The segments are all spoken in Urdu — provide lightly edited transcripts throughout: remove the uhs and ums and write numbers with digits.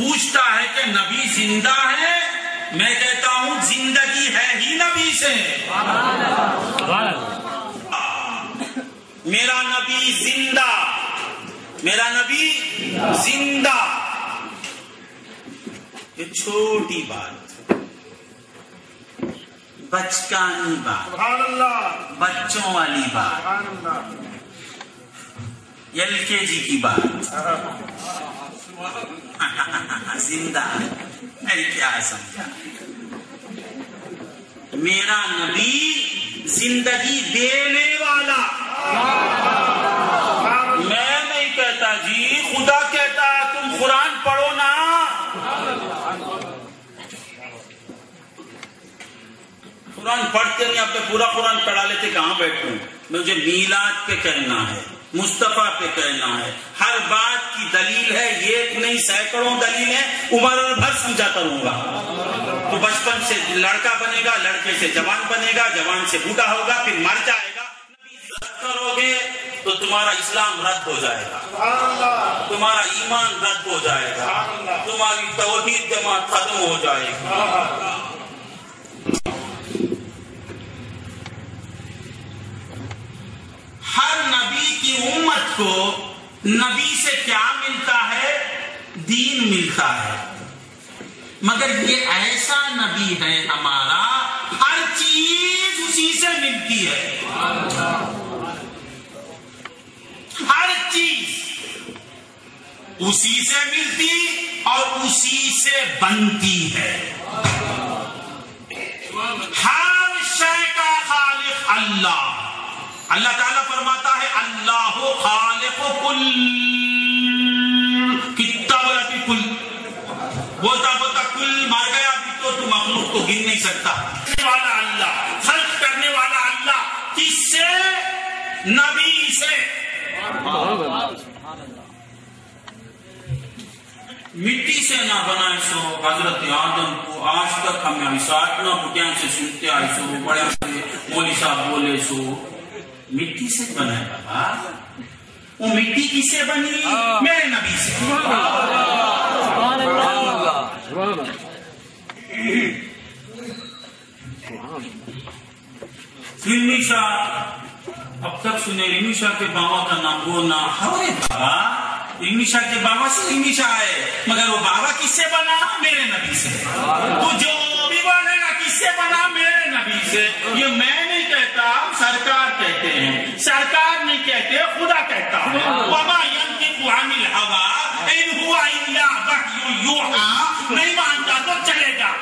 پوچھتا ہے کہ نبی زندہ ہے، میں کہتا ہوں زندگی ہے ہی نبی سے. میرا نبی زندہ، میرا نبی زندہ. یہ چھوٹی بات، بچکانی بات، بچوں والی بات، LKG کی بات. زندہ میں کیا سمجھا؟ میرا نبی زندگی دینے والا. میں نہیں کہتا جی، خدا کہتا ہے تم قرآن پڑھو نا. قرآن پڑھتے نہیں، آپ نے پورا قرآن پڑھا لیتے، کہاں بیٹھوں؟ مجھے میلاد پہ کہنا ہے، مصطفیٰ پہ کہنا ہے. ہر بات کی دلیل ہے، ایک نہیں سینکڑوں دلیل ہے. عمر بھر سمجھاتا رہوں گا. تو بچپن سے لڑکا بنے گا، لڑکے سے جوان بنے گا، جوان سے بوڑھا ہوگا، پھر مر جائے گا. کرو گے تو تمہارا اسلام رد ہو جائے گا، تمہارا ایمان رد ہو جائے گا، تمہاری توحید جماعت ختم ہو جائے گی. ہر نبی کی امت کو نبی سے کیا ملتا ہے؟ دین ملتا ہے. مگر یہ ایسا نبی ہے ہمارا، ہر چیز اسی سے ملتی ہے. ہر چیز اسی سے ملتی اور اسی سے بنتی ہے. ہر شے کا خالق اللہ. اللہ تعالیٰ فرماتا ہے اللہ خالق کل، کتنا بولا کل، بولتا کل مار گیا ابھی تو مخلوق کو گن نہیں سکتا. والا اللہ، خلق کرنے والا اللہ، کس سے؟ نبی سے. مٹی سے نہ بنائے سو حضرت آدم کو، آج تک ہمیں اشاعت نہ بٹیاں سے سنتے آئے سو، بڑے مولوی صاحب بولے سو مٹی سے بنا ہے. بابا وہ مٹی کس سے بنی؟ میرے نبی سے. علمی شاہ، اب تک سنے علمی شاہ کے بابا کا نام بولنا. ارے بابا علمی شاہ کے بابا سے علمی شاہ ہے، مگر وہ بابا کس سے بنا؟ میرے نبی سے. تو جو بھی بنے گا کس سے بنا؟ میرے نبی سے. یہ میں نہیں کہتا، سرکار کہتے ہیں. سرکار نہیں کہتے، خدا کہتا ہے. وما ينطق عن الهوى ان هو الا وحی یوحی. نہیں مانتا تو چلے گا.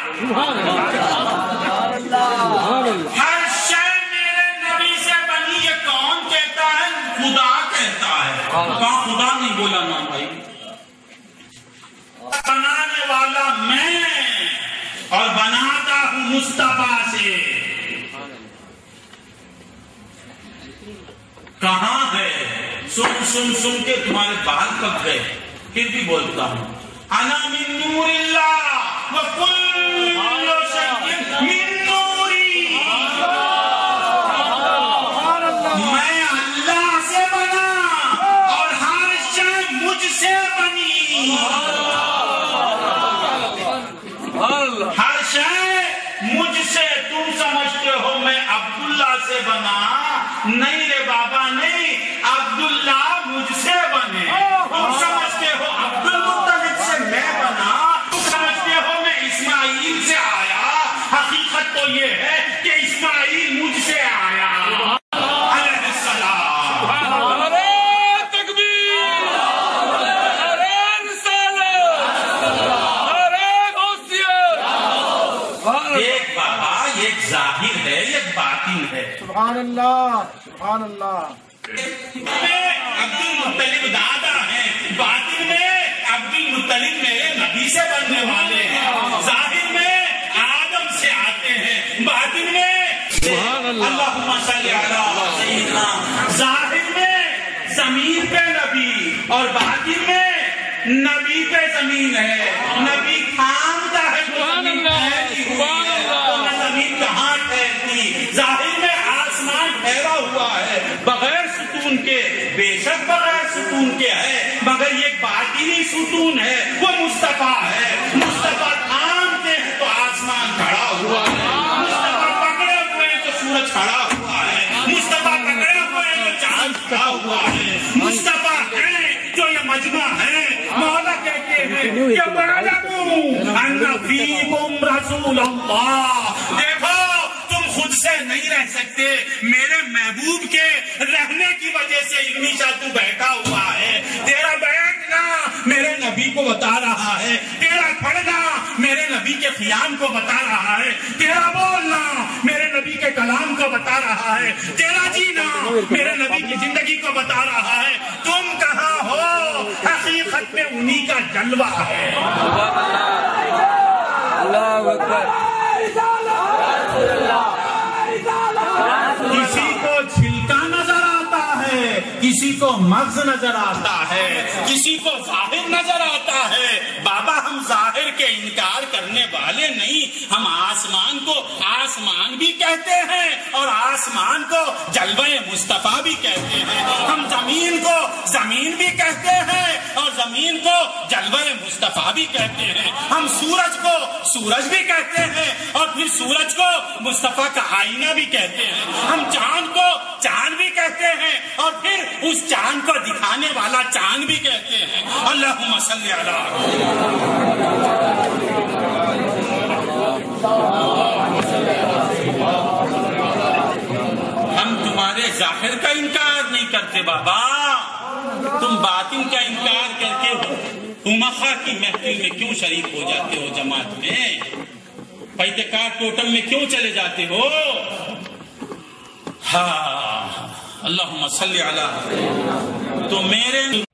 ہر شے میرے نبی سے بنی. یہ کون کہتا ہے؟ خدا کہتا ہے. کہاں خدا نہیں بولا نا بھائی. بنانے والا میں اور بناتا ہوں مصطفیٰ سے. کہاں ہے؟ سن سن سن کے تمہارے بال پک گئے، پھر بھی بولتا ہوں. انا من نور اللہ وکل شیء من نوری. میں اللہ سے بنا اور ہر شے مجھ سے بنی. ہر شے مجھ سے. تم سمجھتے ہو میں عبداللہ سے بنا؟ نہیں رے بابا نہیں، عبداللہ مجھ سے بنے. تم سمجھتے ہو عبد المطلب سے میں بنا، تم سمجھتے ہو میں اسماعیل سے آیا. حقیقت تو یہ ہے کہ اسماعیل مجھ سے آیا علیہ السلام. ارے تکبیر، ارے رسالت، ارے غوثیت. ایک بابا، ایک ظاہر ہے، ایک باطن ہے. سبحان اللہ، سبحان اللہ. عبد المطلب دادا ہیں، باطن میں عبد المطلب میرے نبی سے بننے والے ہیں. ظاہر میں آدم سے آتے ہیں، باطن میں اللہم صلی علی سیدنا. ظاہر میں زمین پہ نبی اور باطن میں نبی پہ زمین ہے. نبی تھامتا ہے، زمین کہاں ٹھہرتی. ظاہر میں آسمان ٹھہرا ہوا ہے بغیر ستون کے، بے شک بغیر ستون کے ہے، مگر یہ باطنی ستون ہے، وہ مصطفیٰ ہے. حال کھڑا ہوا ہے. مصطفیٰ ہے جو یہ مجمع ہے. مولا کہتے ہیں کہ وَاعْلَمُوا أَنَّ فِيكُمْ رَسُولَ اللَّهِ. دیکھو تم خود سے نہیں رہ سکتے, میرے محبوب کے رہنے کی وجہ سے ابن شاہ تو بیٹھا ہوا ہے. تیرا بیٹھنا میرے نبی کو بتا رہا ہے, تیرا پڑھنا میرے نبی کے قیام کو بتا رہا ہے, تیرا بولنا میرے نبی کے کلام کو بتا رہا ہے, تیرا جینا میرے نبی کی زندگی کو بتا رہا ہے. تم کہاں ہو, حقیقت میں انہی کا جلوہ ہے. اللہ اکبر. کسی کو چھلکا نظر آتا ہے, کسی کو مغز نظر آتا ہے, کسی کو ظاہر نظر آتا ہے. بابا ہم ظاہر کے انکار کرنے والے نہیں, ہم آسمان کو آسمان بھی کہتے ہیں اور آسمان کو جلوہ مصطفیٰ بھی کہتے ہیں. ہم زمین کو زمین بھی کہتے ہیں اور زمین کو جلوہ مصطفیٰ بھی کہتے ہیں. ہم سورج کو سورج بھی کہتے ہیں اور پھر سورج کو مصطفیٰ کا آئینہ بھی کہتے ہیں. ہم چاند کو چاند بھی کہتے ہیں اور پھر اس چاند کو دکھانے والا چاند بھی کہتے ہیں. اللہم صلی علی. ہم تمہارے ظاہر کا انکار نہیں کرتے بابا, تم باطن کا انکار کر کے خامخواہ کی محفل میں کیوں شریک ہو جاتے ہو, جماعت میں پیدکار ٹوٹل میں کیوں چلے جاتے ہو. ہاں اللہم صلی علی. تو میرے